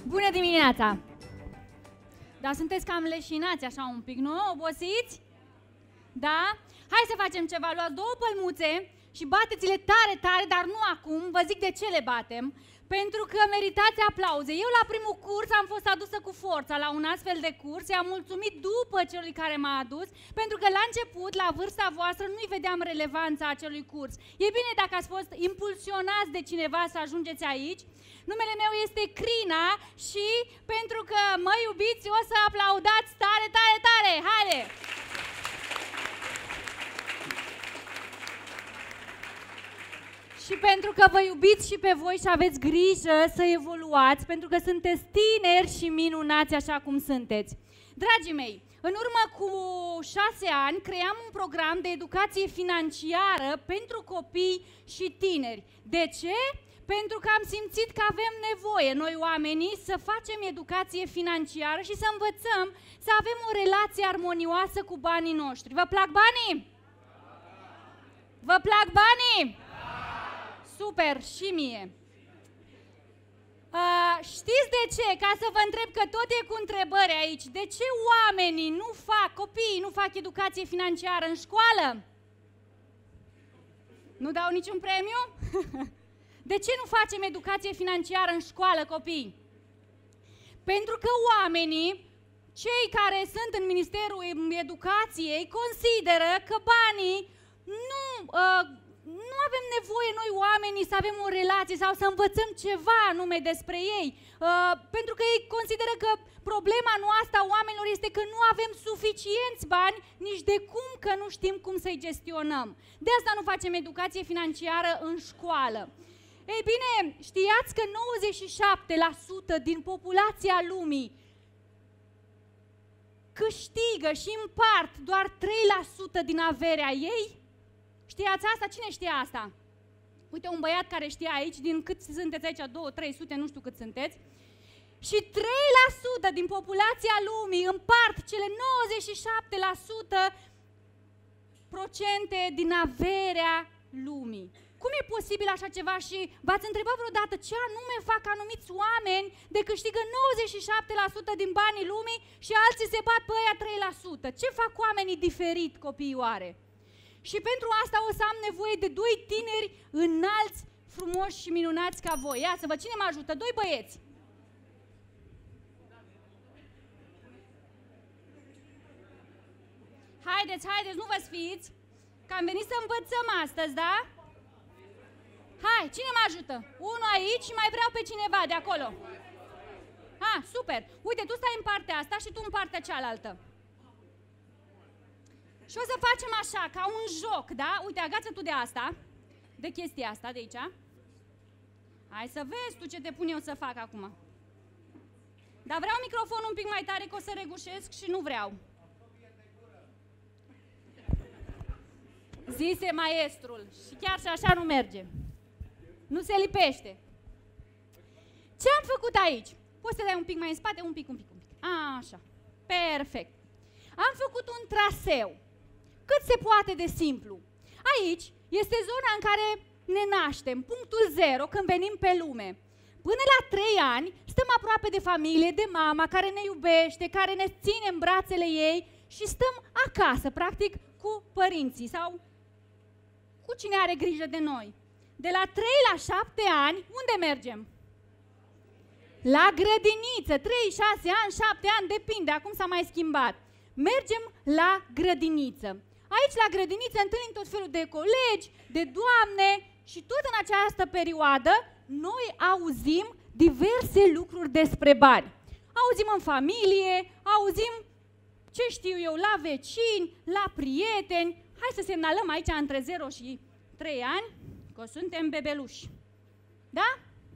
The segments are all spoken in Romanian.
Bună dimineața! Da, sunteți cam leșinați așa un pic, nu? Obosiți? Da? Hai să facem ceva, luați două pălmuțe și bateți-le tare, tare, dar nu acum, vă zic de ce le batem. Pentru că meritați aplauze. Eu la primul curs am fost adusă cu forța la un astfel de curs, i-am mulțumit după celui care m-a adus, pentru că la început, la vârsta voastră, nu-i vedeam relevanța acelui curs. E bine dacă ați fost impulsionați de cineva să ajungeți aici. Numele meu este Crina și pentru că mă iubiți, o să aplaudați tare, tare, tare! Haide! Și pentru că vă iubiți și pe voi și aveți grijă să evoluați, pentru că sunteți tineri și minunați așa cum sunteți. Dragii mei, în urmă cu 6 ani cream un program de educație financiară pentru copii și tineri. De ce? Pentru că am simțit că avem nevoie, noi oamenii, să facem educație financiară și să învățăm să avem o relație armonioasă cu banii noștri. Vă plac banii? Vă plac banii? Super, și mie. Știți de ce? Ca să vă întreb, că tot e cu întrebări aici. De ce oamenii nu fac, copiii nu fac educație financiară în școală? Nu dau niciun premiu? De ce nu facem educație financiară în școală, copii? Pentru că oamenii, cei care sunt în Ministerul Educației, consideră că banii nu avem nevoie noi oamenii să avem o relație sau să învățăm ceva anume despre ei. Pentru că ei consideră că problema noastră a oamenilor este că nu avem suficienți bani, nici de cum că nu știm cum să-i gestionăm. De asta nu facem educație financiară în școală. Ei bine, știați că 97% din populația lumii câștigă și împart doar 3% din averea ei? Știați asta? Cine știa asta? Uite, un băiat care știa aici, din cât sunteți aici, 200-300, nu știu cât sunteți, și 3% din populația lumii împart cele 97% procente din averea lumii. Cum e posibil așa ceva și v-ați întrebat vreodată ce anume fac anumiți oameni de câștigă 97% din banii lumii și alții se bat pe aia 3%? Ce fac oamenii diferit, copioare? Și pentru asta o să am nevoie de 2 tineri înalți, frumoși și minunați ca voi. Ia să văd cine mă ajută, 2 băieți. Haideți, haideți, nu vă sfiți, că am venit să învățăm astăzi, da? Hai, cine mă ajută? Unul aici și mai vreau pe cineva de acolo. Super. Uite, tu stai în partea asta și tu în partea cealaltă. Și o să facem așa, ca un joc, da? Uite, agață tu de asta, de chestia asta de aici. Hai să vezi tu ce te pun eu să fac acum. Dar vreau microfonul un pic mai tare, că o să regușesc și nu vreau. Zise maestrul. Și chiar și așa nu merge. Nu se lipește. Ce am făcut aici? Poți să dai un pic mai în spate, un pic. Așa. Perfect. Am făcut un traseu. Cât se poate de simplu. Aici este zona în care ne naștem, punctul 0, când venim pe lume. Până la 3 ani stăm aproape de familie, de mama care ne iubește, care ne ține în brațele ei și stăm acasă, practic, cu părinții sau cu cine are grijă de noi. De la 3 la 7 ani, unde mergem? La grădiniță, 3, 6 ani, 7 ani, depinde, acum s-a mai schimbat. Mergem la grădiniță. Aici, la grădiniță, întâlnim tot felul de colegi, de doamne și tot în această perioadă noi auzim diverse lucruri despre bani. Auzim în familie, auzim, ce știu eu, la vecini, la prieteni. Hai să semnalăm aici între 0 și 3 ani, că suntem bebeluși. Da?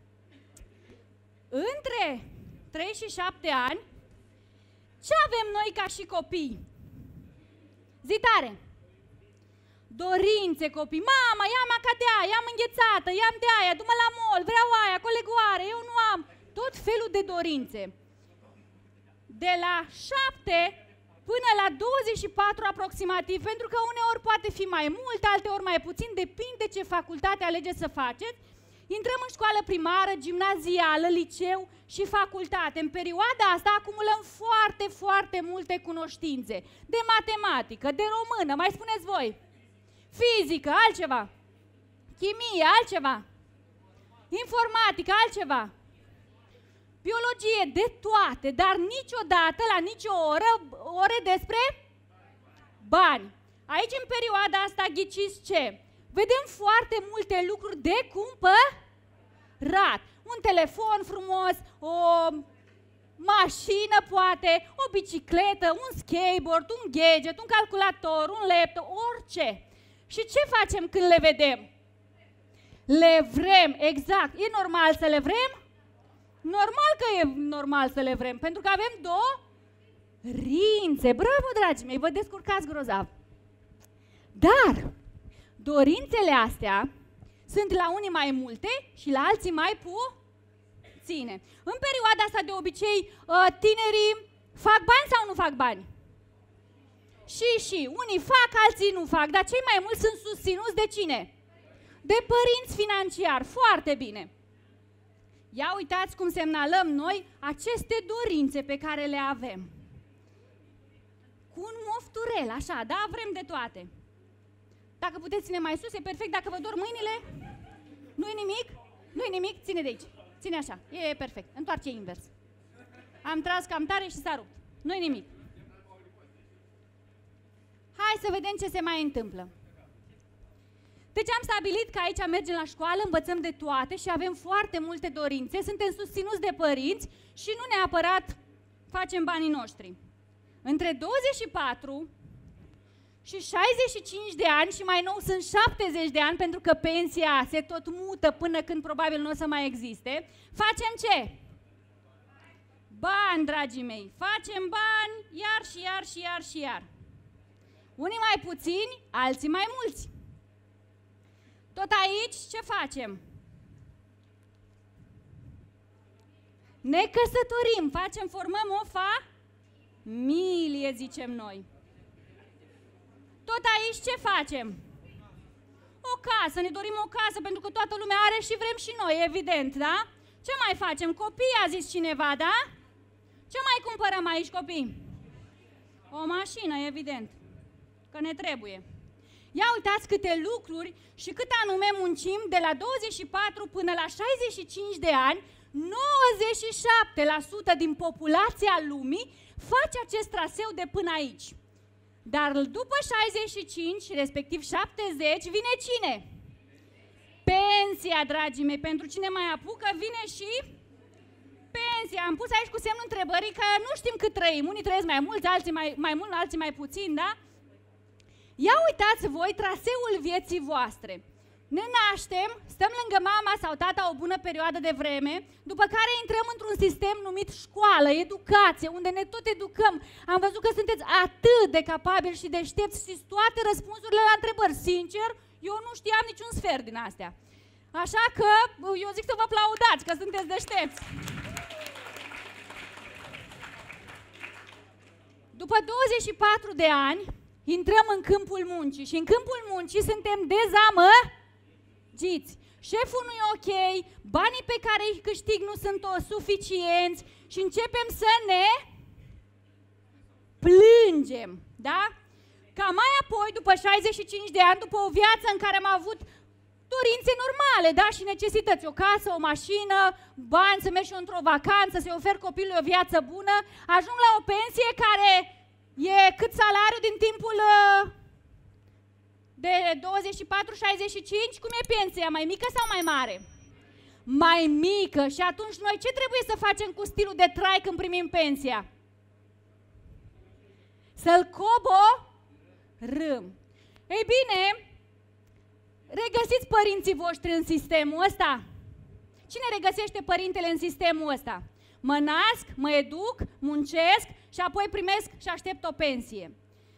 Între 3 și 7 ani, ce avem noi ca și copii? Zi tare! Dorințe, copii. Mama, ia-mă ca de aia, ia-mă înghețată, ia-mi de aia, du-mă la mall, vreau aia, colegoare, eu nu am. Tot felul de dorințe. De la 7 până la 24 aproximativ, pentru că uneori poate fi mai mult, alteori mai puțin, depinde ce facultate alegeți să faceți, Intrăm în școală primară, gimnazială, liceu și facultate. În perioada asta acumulăm foarte, foarte multe cunoștințe. De matematică, de română, mai spuneți voi. Fizică, altceva. Chimie, altceva. Informatică, altceva. Biologie, de toate, dar niciodată, la nicio oră, ore despre bani. Aici, în perioada asta, ghiciți ce? Vedem foarte multe lucruri de cumpărat. Un telefon frumos, o mașină poate, o bicicletă, un skateboard, un gadget, un calculator, un laptop, orice. Și ce facem când le vedem? Le vrem, exact. E normal să le vrem? Normal că e normal să le vrem, pentru că avem dorințe. Bravo, dragii mei, vă descurcați grozav. Dar dorințele astea sunt la unii mai multe și la alții mai puține. În perioada asta, de obicei, tinerii fac bani sau nu fac bani? Și unii fac, alții nu fac, dar cei mai mulți sunt susținuți de cine? De părinți financiari. Foarte bine. Ia uitați cum semnalăm noi aceste dorințe pe care le avem. Cu un mofturel, așa, da? Vrem de toate. Dacă puteți ține mai sus, e perfect. Dacă vă dor mâinile, nu-i nimic? Nu-i nimic? Ține de aici. Ține așa. E perfect. Întoarce invers. Am tras cam tare și s-a rupt. Nu-i nimic. Hai să vedem ce se mai întâmplă. Deci am stabilit că aici mergem la școală, învățăm de toate și avem foarte multe dorințe, suntem susținuți de părinți și nu neapărat facem banii noștri. Între 24 și 65 de ani și mai nou sunt 70 de ani, pentru că pensia se tot mută până când probabil nu o să mai existe, facem ce? Bani, dragii mei, facem bani iar și iar și iar și iar. Unii mai puțini, alții mai mulți. Tot aici ce facem? Ne căsătorim, formăm o familie, zicem noi. Tot aici ce facem? O casă, ne dorim o casă pentru că toată lumea are și vrem și noi, evident, da? Ce mai facem? Copii, a zis cineva, da? Ce mai cumpărăm aici, copii? O mașină, evident, că ne trebuie. Ia uitați câte lucruri și cât anume muncim de la 24 până la 65 de ani. 97% din populația lumii face acest traseu de până aici. Dar după 65, respectiv 70, vine cine? Pensia, dragii mei. Pentru cine mai apucă, vine și pensia. Am pus aici cu semnul întrebării că nu știm cât trăim. Unii trăiesc mai mulți, alții mai mult, alții mai puțin, da? Ia uitați voi traseul vieții voastre. Ne naștem, stăm lângă mama sau tata o bună perioadă de vreme, după care intrăm într-un sistem numit școală, educație, unde ne tot educăm. Am văzut că sunteți atât de capabili și deștepți, știți toate răspunsurile la întrebări. Sincer, eu nu știam niciun sfert din astea. Așa că eu zic să vă aplaudați, că sunteți deștepți. După 24 de ani, intrăm în câmpul muncii și în câmpul muncii suntem dezamăgiți. Șeful nu e ok, banii pe care îi câștig nu sunt suficienți și începem să ne plângem, da? Ca mai apoi, după 65 de ani, după o viață în care am avut dorințe normale, da? Și necesități, o casă, o mașină, bani, să merg și eu într-o vacanță, să-i ofer copilului o viață bună, ajung la o pensie care e cât salariul din timpul de 24-65? Cum e pensia? Mai mică sau mai mare? Mai mică. Și atunci noi ce trebuie să facem cu stilul de trai când primim pensia? Să-l coborâm. Ei bine, regăsiți părinții voștri în sistemul ăsta? Cine regăsește părintele în sistemul ăsta? Mă nasc, mă educ, muncesc și apoi primesc și aștept o pensie.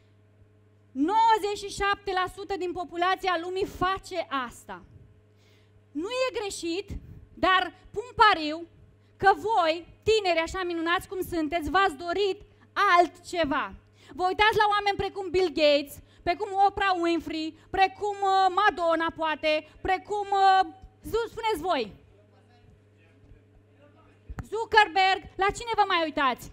97% din populația lumii face asta. Nu e greșit, dar pun pariu că voi, tineri așa minunați cum sunteți, v-ați dorit altceva. Vă uitați la oameni precum Bill Gates, precum Oprah Winfrey, precum Madonna poate, precum Spuneți voi. Zuckerberg, la cine vă mai uitați?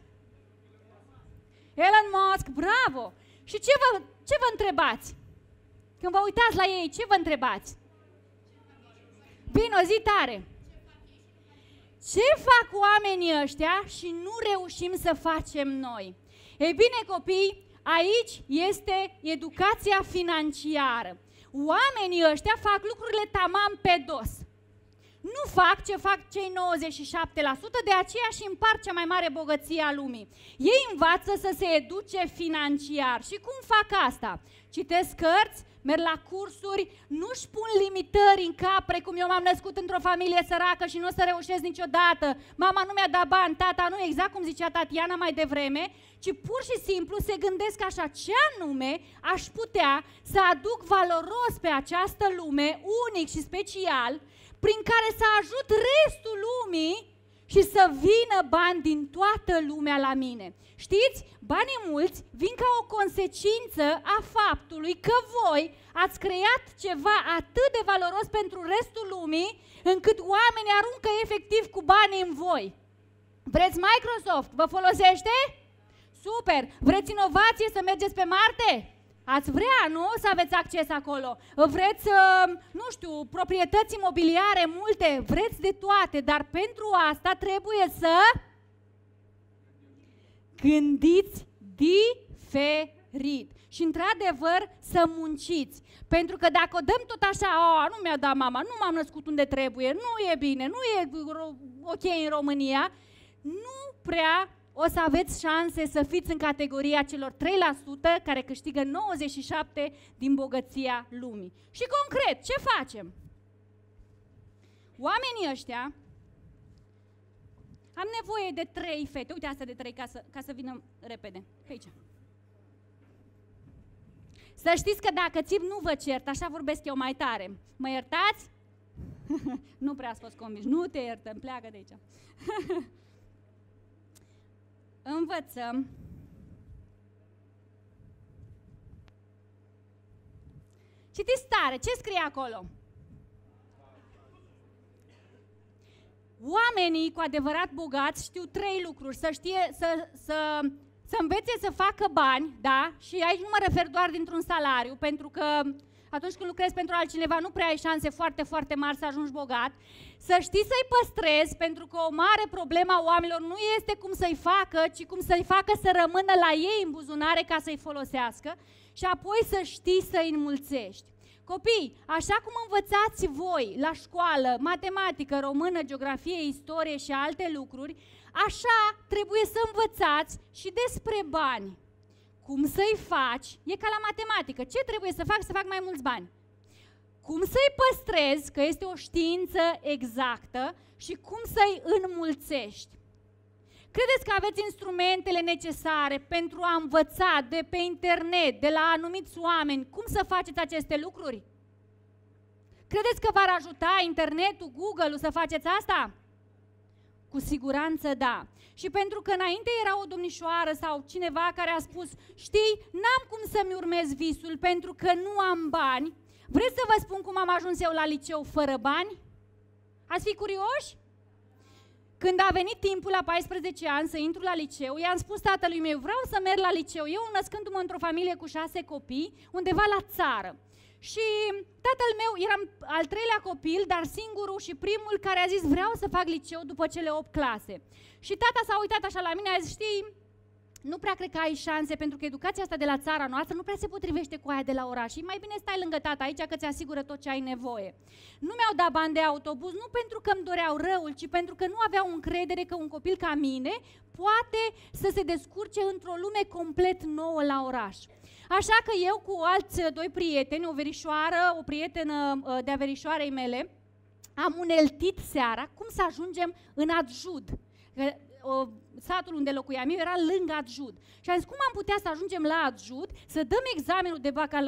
Elon Musk, bravo! Și ce vă întrebați? Când vă uitați la ei, ce vă întrebați? Bine, o zi tare! Ce fac oamenii ăștia și nu reușim să facem noi? Ei bine, copii, aici este educația financiară. Oamenii ăștia fac lucrurile tamam pe dos. Nu fac ce fac cei 97%, de aceea și împart cea mai mare bogăție a lumii. Ei învață să se educe financiar. Și cum fac asta? Citesc cărți, merg la cursuri, nu-și pun limitări în cap, precum eu m-am născut într-o familie săracă și nu o să reușesc niciodată, mama nu mi-a dat bani, tata nu, exact cum zicea Tatiana mai devreme, ci pur și simplu se gândesc așa, ce anume aș putea să aduc valoros pe această lume, unic și special, prin care să ajut restul lumii și să vină bani din toată lumea la mine. Știți, banii mulți vin ca o consecință a faptului că voi ați creat ceva atât de valoros pentru restul lumii, încât oamenii aruncă efectiv cu banii în voi. Vreți Microsoft? Vă folosește? Super! Vreți inovație, să mergeți pe Marte? Ați vrea, nu? Să aveți acces acolo. Vreți, nu știu, proprietăți imobiliare multe, vreți de toate, dar pentru asta trebuie să gândiți diferit. Și într-adevăr să munciți. Pentru că dacă o dăm tot așa, nu mi-a dat mama, nu m-am născut unde trebuie, nu e bine, nu e ok în România, nu prea o să aveți șanse să fiți în categoria celor 3% care câștigă 97% din bogăția lumii. Și concret, ce facem? Oamenii ăștia, am nevoie de 3 fete, uite asta de 3 ca să vină repede, pe aici. Să știți că dacă țip nu vă cert, așa vorbesc eu mai tare. Mă iertați? Nu prea ați fost convins, nu te iertăm, pleacă de aici. Învățăm citiți tare, ce scrie acolo? Oamenii cu adevărat bogați știu 3 lucruri, să învețe să facă bani, da? Și aici nu mă refer doar dintr-un salariu, pentru că atunci când lucrezi pentru altcineva nu prea ai șanse foarte, foarte mari să ajungi bogat. Să știi să-i păstrezi, pentru că o mare problemă a oamenilor nu este cum să-i facă, ci cum să-i facă să rămână la ei în buzunare ca să-i folosească și apoi să știi să-i înmulțești. Copii, așa cum învățați voi la școală, matematică, română, geografie, istorie și alte lucruri, așa trebuie să învățați și despre bani. Cum să-i faci, e ca la matematică, ce trebuie să fac? Să fac mai mulți bani. Cum să-i păstrezi, că este o știință exactă, și cum să-i înmulțești. Credeți că aveți instrumentele necesare pentru a învăța de pe internet, de la anumiți oameni, cum să faceți aceste lucruri? Credeți că v-ar ajuta internetul, Google-ul să faceți asta? Cu siguranță da. Și pentru că înainte era o domnișoară sau cineva care a spus, știi, n-am cum să-mi urmez visul pentru că nu am bani. Vreți să vă spun cum am ajuns eu la liceu fără bani? Ați fi curioși? Când a venit timpul la 14 ani să intru la liceu, i-am spus tatălui meu, vreau să merg la liceu. Eu născându-mă într-o familie cu 6 copii, undeva la țară. Și tatăl meu, eram al 3-lea copil, dar singurul și primul care a zis vreau să fac liceu după cele 8 clase. Și tata s-a uitat așa la mine, a zis, știi, nu prea cred că ai șanse, pentru că educația asta de la țara noastră nu prea se potrivește cu aia de la oraș. Și mai bine stai lângă tata aici că ți asigură tot ce ai nevoie. Nu mi-au dat bani de autobuz, nu pentru că îmi doreau răul, ci pentru că nu aveau încredere că un copil ca mine poate să se descurce într-o lume complet nouă la oraș. Așa că eu cu alți 2 prieteni, o prietenă de-a verișoarei mele, am uneltit seara cum să ajungem în Adjud. Satul unde locuiam eu era lângă Adjud. Și am zis, cum am putea să ajungem la Adjud, să dăm examenul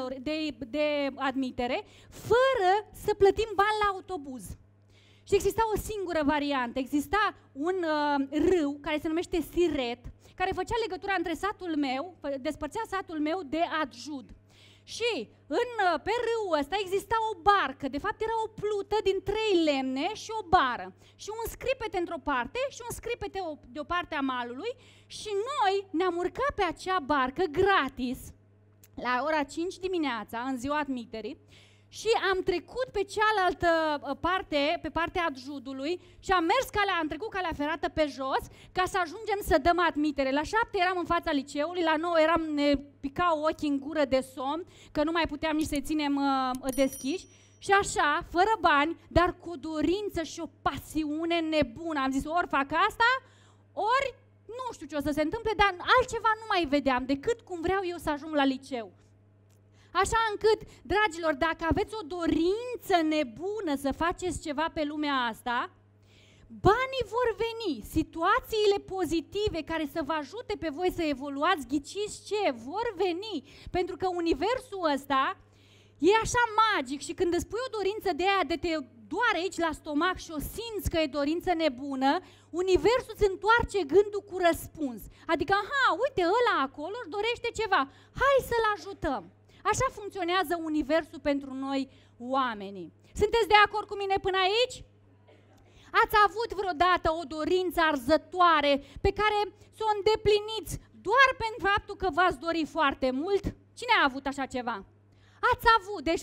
de admitere, fără să plătim bani la autobuz. Și exista o singură variantă. Exista un râu care se numește Siret, care făcea legătura între satul meu, despărțea satul meu de Adjud. Și pe râul ăsta exista o barcă, de fapt era o plută din 3 lemne și o bară. Și un scripete într-o parte și un scripete de o parte a malului și noi ne-am urcat pe acea barcă gratis la ora 5 dimineața, în ziua admiterii, și am trecut pe cealaltă parte, pe partea adjudului și am trecut calea ferată pe jos ca să ajungem să dăm admitere. La 7 eram în fața liceului, la 9 ne picau ochii în gură de somn, că nu mai puteam nici să-i ținem deschiși. Și așa, fără bani, dar cu o dorință și o pasiune nebună. Am zis, ori fac asta, ori nu știu ce o să se întâmple, dar altceva nu mai vedeam decât cum vreau eu să ajung la liceu. Așa încât, dragilor, dacă aveți o dorință nebună să faceți ceva pe lumea asta, banii vor veni, situațiile pozitive care să vă ajute pe voi să evoluați, ghiciți ce, vor veni, pentru că universul ăsta e așa magic și când îți pui o dorință de aia de te doare aici la stomac și o simți că e dorință nebună, universul îți întoarce gândul cu răspuns. Adică, aha, uite, ăla acolo își dorește ceva, hai să-l ajutăm. Așa funcționează universul pentru noi, oamenii. Sunteți de acord cu mine până aici? Ați avut vreodată o dorință arzătoare pe care să o îndepliniți doar pentru faptul că v-ați dori foarte mult? Cine a avut așa ceva? Ați avut, deci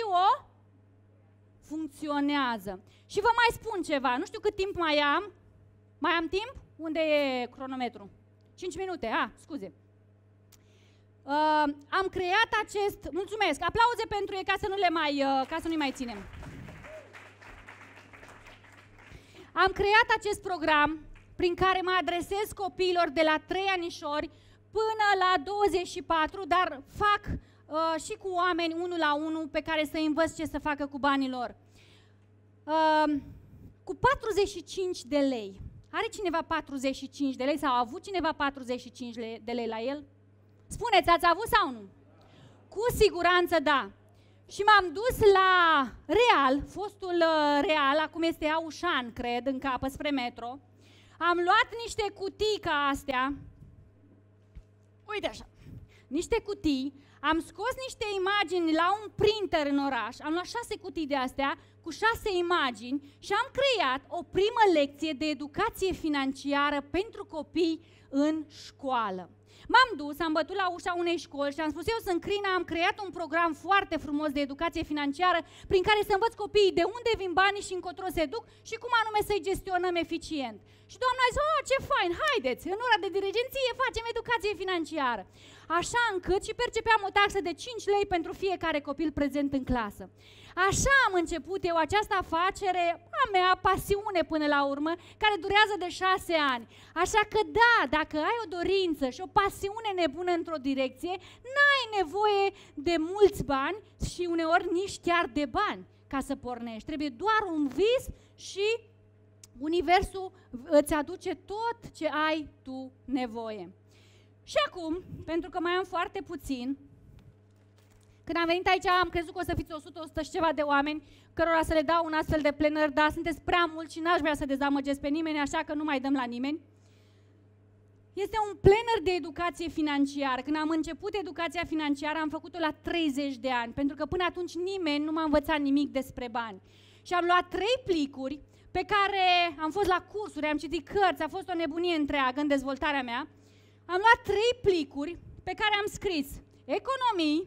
funcționează. Și vă mai spun ceva, nu știu cât timp mai am. Mai am timp? Unde e cronometru? 5 minute, scuze. Am creat mulțumesc, aplauze pentru ei ca să nu-i mai ținem. Am creat acest program prin care mă adresez copiilor de la 3 anișori până la 24, dar fac și cu oameni 1 la 1 pe care să învăț ce să facă cu banii lor. Cu 45 de lei. Are cineva 45 de lei sau a avut cineva 45 de lei la el? Spuneți, ați avut sau nu? Cu siguranță da. Și m-am dus la Real, fostul Real, acum este Aușan, cred, în capă spre metro. Am luat niște cutii ca astea, uite așa, niște cutii, am scos niște imagini la un printer în oraș, am luat 6 cutii de astea cu 6 imagini și am creat o primă lecție de educație financiară pentru copii în școală. M-am dus, am bătut la ușa unei școli și am spus, eu sunt Crina, am creat un program foarte frumos de educație financiară prin care să învăț copiii de unde vin banii și încotro se duc și cum anume să-i gestionăm eficient. Și doamna a zis, ce fain, haideți, în ora de dirigenție facem educație financiară. Așa încât și percepeam o taxă de 5 lei pentru fiecare copil prezent în clasă. Așa am început eu această afacere, a mea, pasiune până la urmă, care durează de 6 ani. Așa că da, dacă ai o dorință și o pasiune nebună într-o direcție, n-ai nevoie de mulți bani și uneori nici chiar de bani ca să pornești. Trebuie doar un vis și universul îți aduce tot ce ai tu nevoie. Și acum, pentru că mai am foarte puțin, când am venit aici am crezut că o să fiți 100 și ceva de oameni cărora să le dau un astfel de plenăr, dar sunteți prea mulți și n-aș vrea să dezamăgesc pe nimeni, așa că nu mai dăm la nimeni. Este un plenăr de educație financiară. Când am început educația financiară am făcut-o la 30 de ani, pentru că până atunci nimeni nu m-a învățat nimic despre bani. Și am luat 3 plicuri pe care am fost la cursuri, am citit cărți, a fost o nebunie întreagă în dezvoltarea mea. Am luat 3 plicuri pe care am scris economii,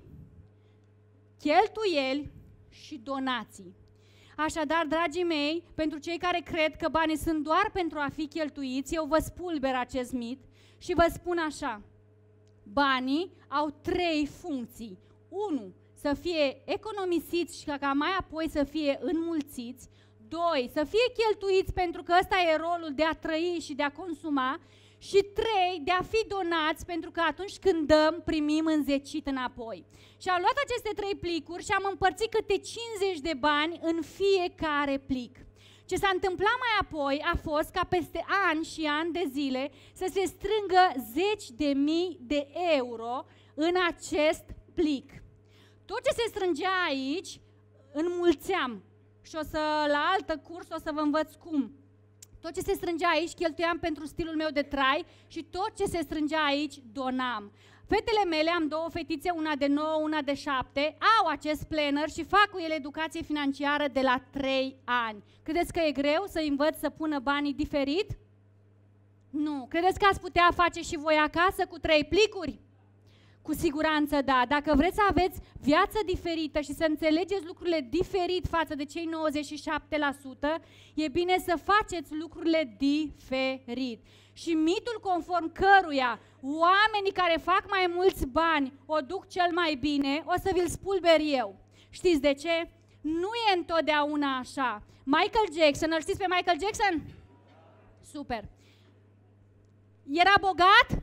cheltuieli și donații. Așadar, dragii mei, pentru cei care cred că banii sunt doar pentru a fi cheltuiți, eu vă spulber acest mit și vă spun așa, banii au 3 funcții. 1. Să fie economisiți și ca mai apoi să fie înmulțiți. 2. Să fie cheltuiți pentru că ăsta e rolul de a trăi și de a consuma. Și 3, de a fi donați, pentru că atunci când dăm, primim înzecit înapoi. Și am luat aceste 3 plicuri și am împărțit câte 50 de bani în fiecare plic. Ce s-a întâmplat mai apoi a fost ca peste ani și ani de zile să se strângă 10.000 de euro în acest plic. Tot ce se strângea aici, înmulțeam. Și la altă curs o să vă învăț cum. Tot ce se strângea aici cheltuiam pentru stilul meu de trai și tot ce se strângea aici donam. Fetele mele, am 2 fetițe, una de 9, una de 7, au acest planner și fac cu ele educație financiară de la 3 ani. Credeți că e greu să învăț să pună banii diferit? Nu. Credeți că ați putea face și voi acasă cu 3 plicuri? Cu siguranță da. Dacă vreți să aveți viață diferită și să înțelegeți lucrurile diferit față de cei 97%, e bine să faceți lucrurile diferit. Și mitul conform căruia oamenii care fac mai mulți bani o duc cel mai bine, o să vi-l spulber eu. Știți de ce? Nu e întotdeauna așa. Michael Jackson, îl știți pe Michael Jackson? Super. Era bogat?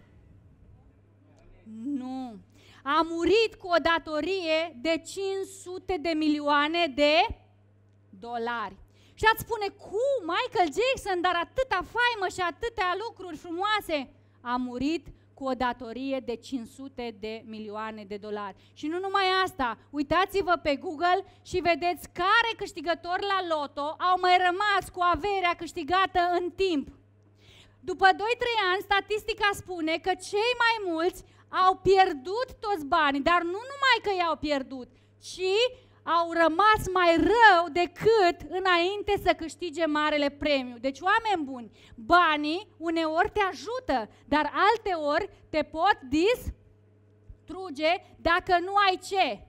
Nu. A murit cu o datorie de 500 de milioane de dolari. Și ați spune, cum? Michael Jackson, dar atâta faimă și atâtea lucruri frumoase. A murit cu o datorie de 500 de milioane de dolari. Și nu numai asta, uitați-vă pe Google și vedeți care câștigători la loto au mai rămas cu averea câștigată în timp. După 2-3 ani, statistica spune că cei mai mulți au pierdut toți banii, dar nu numai că i-au pierdut, ci au rămas mai rău decât înainte să câștige marele premiu. Deci, oameni buni, banii uneori te ajută, dar alteori te pot distruge dacă nu ai ce?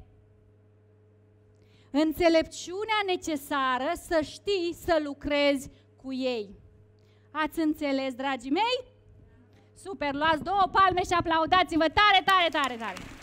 Înțelepciunea necesară să știi să lucrezi cu ei. Ați înțeles, dragii mei? Super, luați 2 palme și aplaudați-vă tare, tare, tare, tare!